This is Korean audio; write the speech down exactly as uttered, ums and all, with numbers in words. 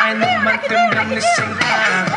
爱那么的让你心寒。